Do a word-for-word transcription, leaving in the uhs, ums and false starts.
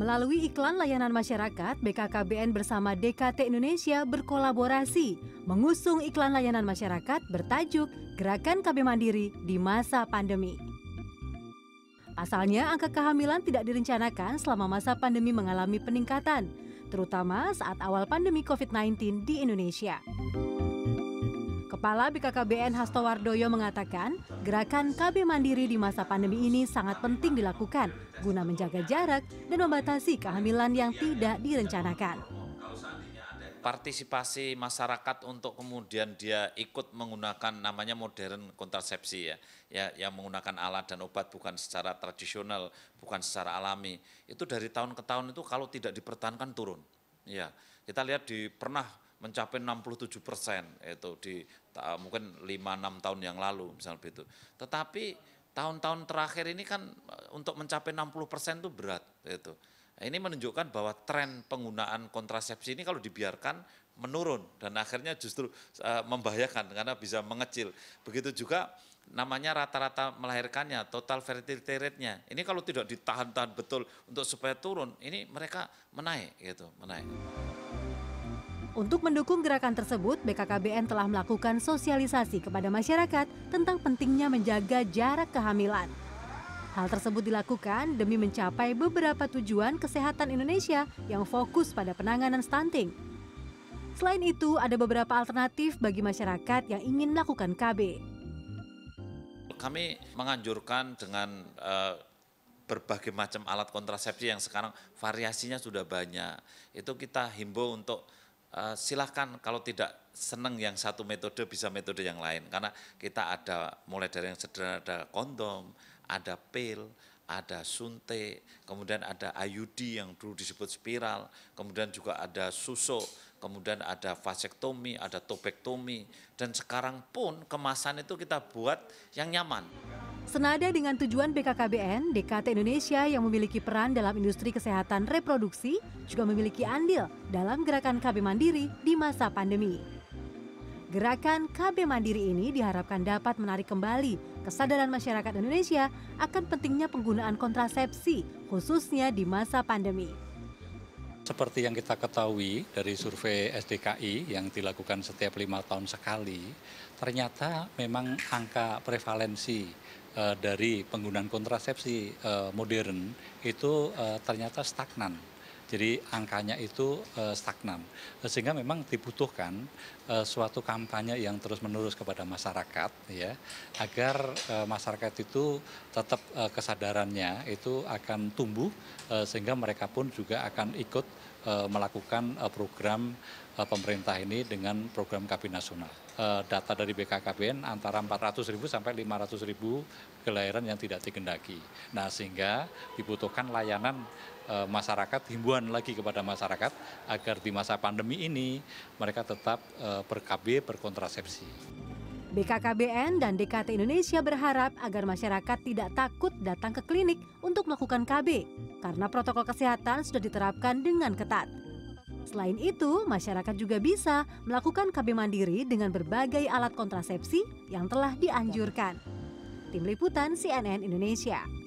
Melalui iklan layanan masyarakat, B K K B N bersama D K T Indonesia berkolaborasi mengusung iklan layanan masyarakat bertajuk Gerakan K B Mandiri di Masa Pandemi. Pasalnya, angka kehamilan tidak direncanakan selama masa pandemi mengalami peningkatan, terutama saat awal pandemi covid sembilan belas di Indonesia. Kepala B K K B N Hasto Wardoyo mengatakan, gerakan K B Mandiri di masa pandemi ini sangat penting dilakukan guna menjaga jarak dan membatasi kehamilan yang tidak direncanakan. Partisipasi masyarakat untuk kemudian dia ikut menggunakan namanya modern kontrasepsi ya, ya yang menggunakan alat dan obat bukan secara tradisional, bukan secara alami. Itu dari tahun ke tahun itu kalau tidak dipertahankan turun. Ya, kita lihat di pernah mencapai enam puluh tujuh persen itu di mungkin lima enam tahun yang lalu misalnya begitu. Tetapi tahun-tahun terakhir ini kan untuk mencapai enam puluh persen itu berat itu. Ini menunjukkan bahwa tren penggunaan kontrasepsi ini kalau dibiarkan menurun dan akhirnya justru uh, membahayakan karena bisa mengecil. Begitu juga namanya rata-rata melahirkannya, total fertility rate-nya. Ini kalau tidak ditahan-tahan betul untuk supaya turun, ini mereka menaik gitu, menaik. Untuk mendukung gerakan tersebut, B K K B N telah melakukan sosialisasi kepada masyarakat tentang pentingnya menjaga jarak kehamilan. Hal tersebut dilakukan demi mencapai beberapa tujuan kesehatan Indonesia yang fokus pada penanganan stunting. Selain itu, ada beberapa alternatif bagi masyarakat yang ingin melakukan K B. Kami menganjurkan dengan uh, berbagai macam alat kontrasepsi yang sekarang variasinya sudah banyak. Itu kita himbau untuk Uh, silahkan kalau tidak senang yang satu metode bisa metode yang lain karena kita ada mulai dari yang sederhana ada kondom, ada pil, ada suntik, kemudian ada I U D yang dulu disebut spiral, kemudian juga ada suso, kemudian ada vasektomi, ada tubektomi, dan sekarang pun kemasan itu kita buat yang nyaman. Senada dengan tujuan B K K B N, D K T Indonesia yang memiliki peran dalam industri kesehatan reproduksi juga memiliki andil dalam gerakan K B Mandiri di masa pandemi. Gerakan K B Mandiri ini diharapkan dapat menarik kembali kesadaran masyarakat Indonesia akan pentingnya penggunaan kontrasepsi, khususnya di masa pandemi. Seperti yang kita ketahui dari survei S D K I yang dilakukan setiap lima tahun sekali, ternyata memang angka prevalensi uh, dari penggunaan kontrasepsi uh, modern itu uh, ternyata stagnan. Jadi angkanya itu uh, stagnan, sehingga memang dibutuhkan uh, suatu kampanye yang terus-menerus kepada masyarakat, ya, agar uh, masyarakat itu tetap uh, kesadarannya itu akan tumbuh, uh, sehingga mereka pun juga akan ikut uh, melakukan uh, program uh, pemerintah ini dengan program K B nasional. Uh, data dari B K K B N antara empat ratus ribu sampai lima ratus ribu kelahiran yang tidak dikehendaki. Nah, sehingga dibutuhkan layanan masyarakat, himbauan lagi kepada masyarakat agar di masa pandemi ini mereka tetap uh, ber-K B, berkontrasepsi. B K K B N dan D K T Indonesia berharap agar masyarakat tidak takut datang ke klinik untuk melakukan K B karena protokol kesehatan sudah diterapkan dengan ketat. Selain itu, masyarakat juga bisa melakukan K B mandiri dengan berbagai alat kontrasepsi yang telah dianjurkan. Tim Liputan C N N Indonesia.